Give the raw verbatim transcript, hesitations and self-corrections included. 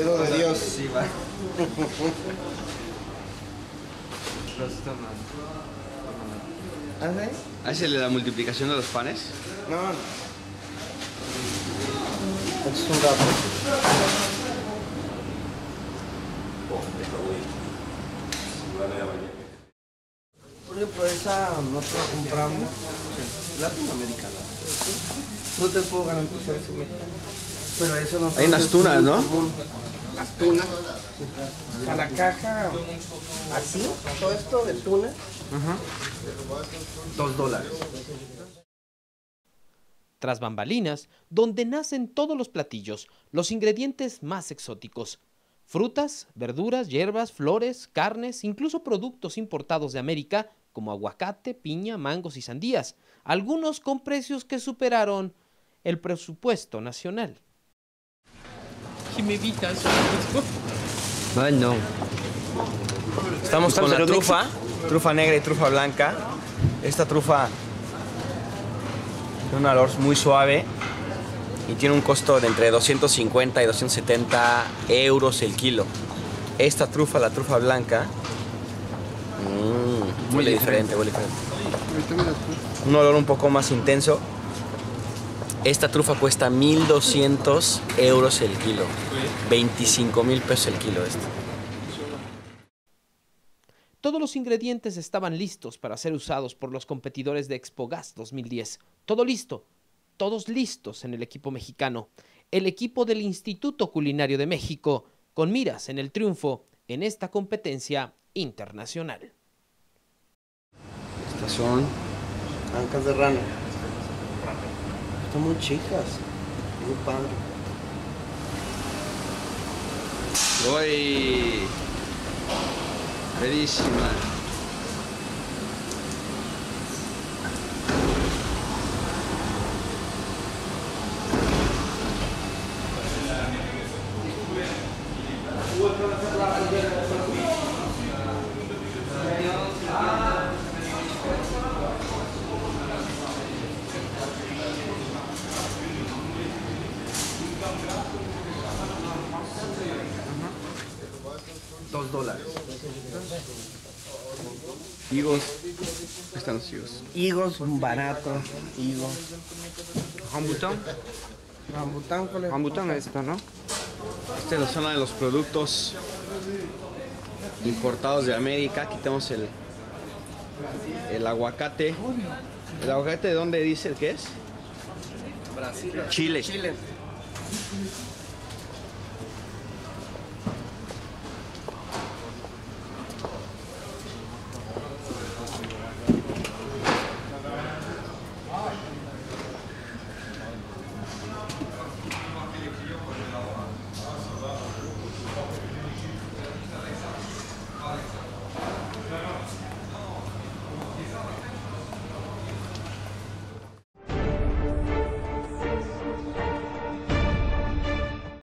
dedo de Dios. Sí, va. ¿Ah, sí? ¿Hace la multiplicación de los panes? No, no. Es un gato. Por ejemplo, esa nosotros la compramos latinoamericana. No te puedo garantizar eso, pero eso no. Hay unas tunas, ¿no? Las tunas. O sea, la caja así, todo esto de tuna, uh-huh. dos dólares. Tras bambalinas, donde nacen todos los platillos, los ingredientes más exóticos. Frutas, verduras, hierbas, flores, carnes, incluso productos importados de América, como aguacate, piña, mangos y sandías, algunos con precios que superaron el presupuesto nacional. ¿Qué me evitas? Ay, no. Estamos con la trufa, trufa negra y trufa blanca. Esta trufa tiene un olor muy suave y tiene un costo de entre doscientos cincuenta y doscientos setenta euros el kilo. Esta trufa, la trufa blanca, mmm, huele diferente, huele diferente. Un olor un poco más intenso. Esta trufa cuesta mil doscientos euros el kilo, veinticinco mil pesos el kilo esto. Todos los ingredientes estaban listos para ser usados por los competidores de Expogas dos mil diez. Todo listo, todos listos en el equipo mexicano, el equipo del Instituto Culinario de México, con miras en el triunfo en esta competencia internacional. Estas son ancas de rana. Están muy chicas, muy padre. ¡Uy! Buenísima. Dos dólares. Higos. Están los higos. Higos baratos, higos. Rambután. Rambután, ¿cuál es? Rambután es esto, ¿no? Esta es la zona de los productos importados de América. Aquí tenemos el, el aguacate. ¿El aguacate de dónde dice el que es? Brasil. Chile. Chile.